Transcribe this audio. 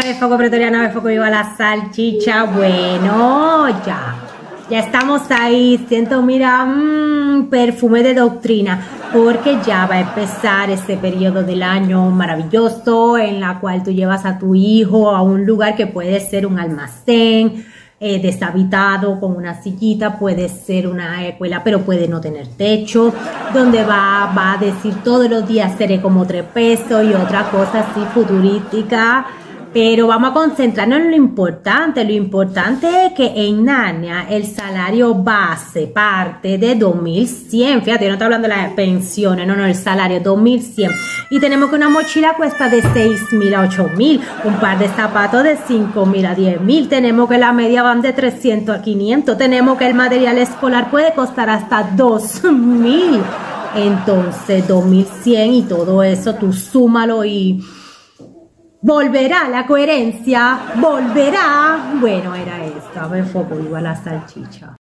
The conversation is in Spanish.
El foco pretoriano, el foco viva la salchicha. Bueno, ya estamos ahí. Siento, mira, perfume de doctrina, porque ya va a empezar ese periodo del año maravilloso en la cual tú llevas a tu hijo a un lugar que puede ser un almacén deshabitado con una sillita, puede ser una escuela, pero puede no tener techo, donde va a decir todos los días seré como 3 pesos y otra cosa así futurística. Pero vamos a concentrarnos en lo importante. Lo importante es que en Narnia el salario base parte de 2.100. Fíjate, yo no estoy hablando de las pensiones, no, el salario 2.100. Y tenemos que una mochila cuesta de 6.000 a 8.000. Un par de zapatos de 5.000 a 10.000. Tenemos que la media van de 300 a 500. Tenemos que el material escolar puede costar hasta 2.000. Entonces 2.100 y todo eso tú súmalo y... ¿volverá la coherencia? ¿Volverá? Bueno, era esto. A ver, foco, igual la salchicha.